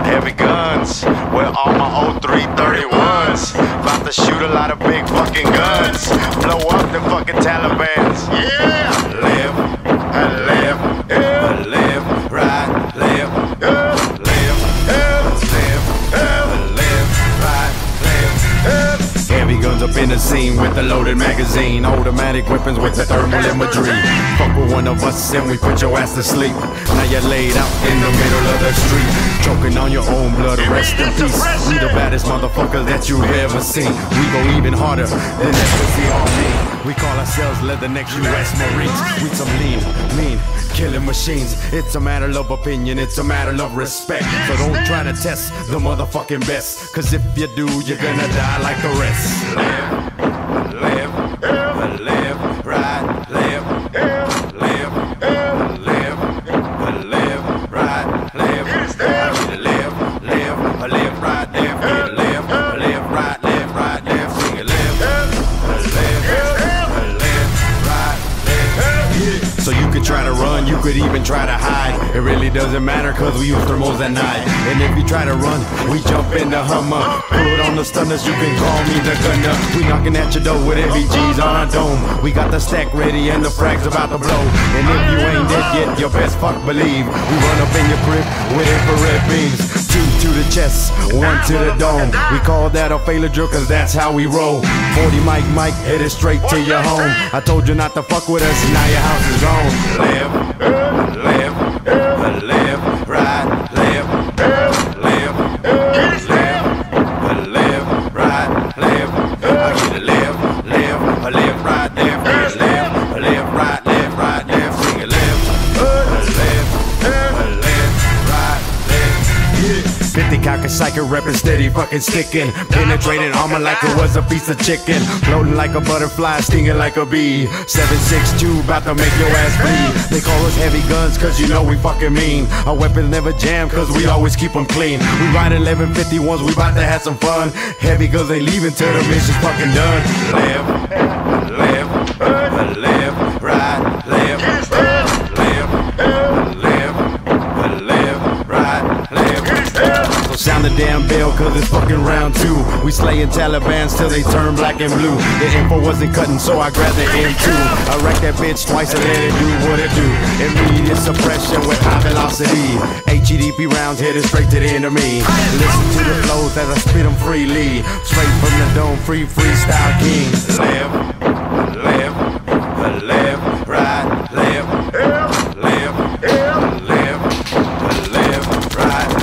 heavy guns with all my old 331s. About to shoot a lot of big fucking guns, blow up the fucking Talibans. Yeah, live and live, yeah. Live, right, live, yeah. Live, yeah. Live, yeah. Live, right, live, yeah. Heavy guns up in the scene with the loaded magazine, automatic weapons with the thermal imagery. Fuck with one of us and we put your ass to sleep. Now you're laid out in the middle of the street, choking on your own blood, rest in peace. We the baddest motherfuckers that you've ever seen. We go even harder than ecstasy on me. We call ourselves Leathernecks US Marines. We some lean, mean, killing machines. It's a matter of opinion, it's a matter of respect. So don't try to test the motherfucking best, cause if you do, you're gonna die like the rest. Live, live, live, right, live, live, live, live, right, live, live, live, live, right, live, live, live, right, live, right, live, sing it, live, so you could try to run, you could even try to hide. It really doesn't matter cause we use thermals at night. And if you try to run, we jump in the Hummer. Put on the stunners, you can call me the gunner. We knocking at your door with MVGs on our dome. We got the stack ready and the frags about to blow. And if you ain't dead yet, you best fuck believe we run up in your crib with infrared beams. 2 to the chest, 1 to the dome. We call that a failure drill cause that's how we roll. 40 Mike, headed straight to your home. I told you not to fuck with us, now your house is on. Live, live, live, right, live, live, live, live, right, live. I get to live, live, live, right, live, live, live, right, live, right, live, sing it, live, live, live, right, live. 50 cocker psycho reppin' steady fucking sticking, penetrating armor like it was a piece of chicken, floating like a butterfly, stinging like a bee. 7.62 about to make your ass bleed. They call us heavy guns cause you know we fucking mean. Our weapons never jam cause we always keep them clean. We ride 1151s, we about to have some fun. Heavy guns ain't leaving till the mission's fucking done. Live, live, live, right, live, live, live, live, right, live. So sound the damn bell cause it's fucking round 2. We slaying Talibans till they turn black and blue. The info wasn't cutting so I grabbed the M2. I wrecked that bitch twice and let it do what it do. Immediate suppression with high velocity. HEDP rounds headed straight to the enemy. Listen to the flows as I spit them freely. Straight from the dome, freestyle king. Live, live, live, right.